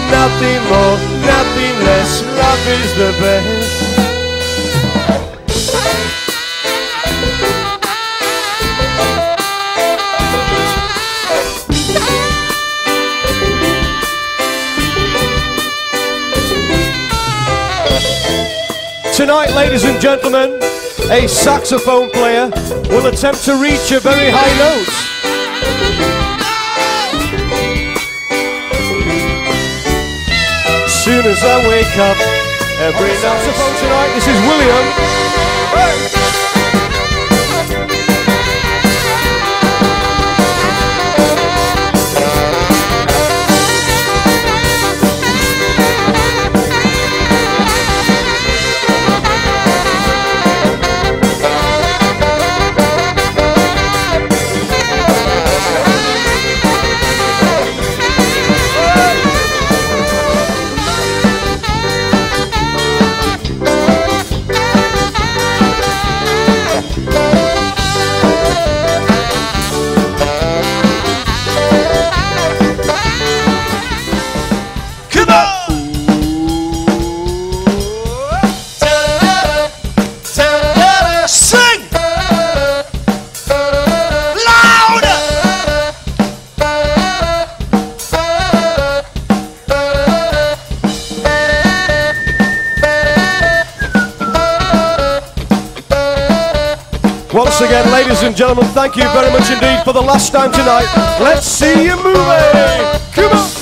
Nothing more, nothing less. Love is the best. Tonight, ladies and gentlemen, a saxophone player will attempt to reach a very high note. Soon as I wake up, every saxophone tonight, this is William. Hey. Once again, ladies and gentlemen, thank you very much indeed for the last time tonight. Let's see you moving. Come on.